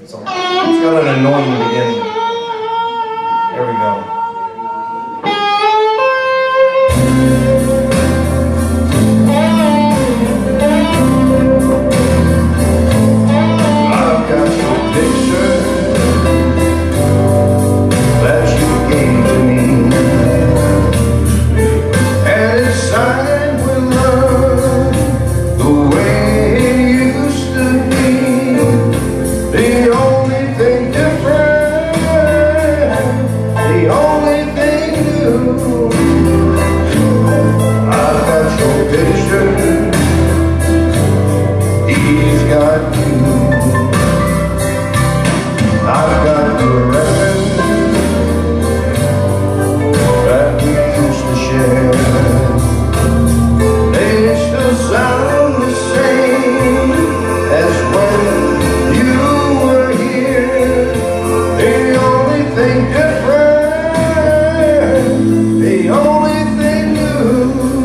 So it's got an annoying beginning. There we go. I've got your picture that you gave to me, and it's signed with love the way it used to be. The only thing different, the only thing new, I've got your picture, he's got you. I've got the record that we used to share. They still sound the same as when you were here. The only thing different, the only thing new,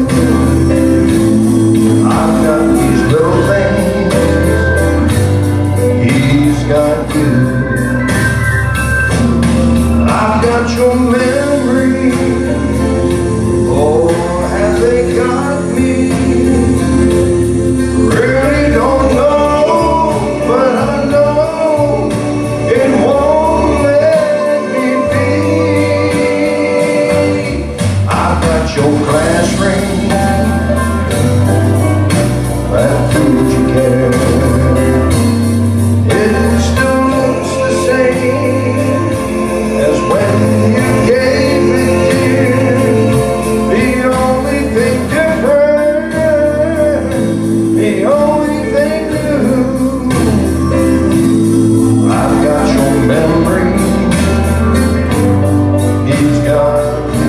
I've got these little things, he's got you. I've got your memory, oh, have they got me? Really don't know, but I know it won't let me be. I've got your class ring, that proves you care. It still looks the same as when you gave it, dear. The only thing different, the only thing new, I've got your memory, he's got you.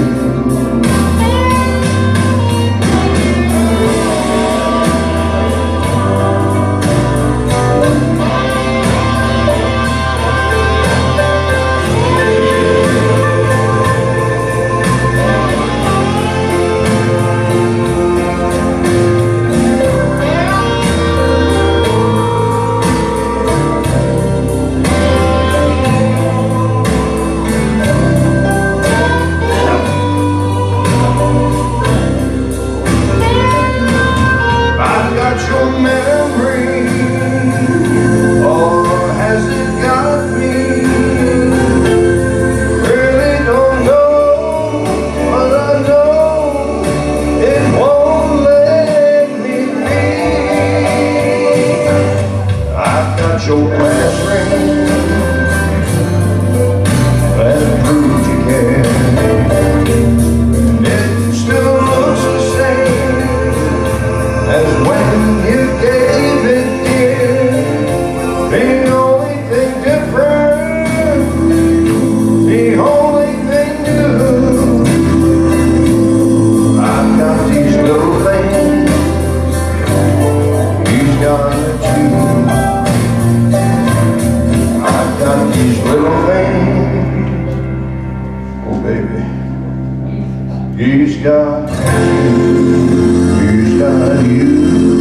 I've got your memory, or has it got me? Really don't know, but I know it won't let me be. I've got your class ring, that proves you care. It still looks the same as when you gave it, dear. The only thing different, the only thing new, I've got these little things, he's got you. I've got these little things, oh baby, he's got you, he's got you.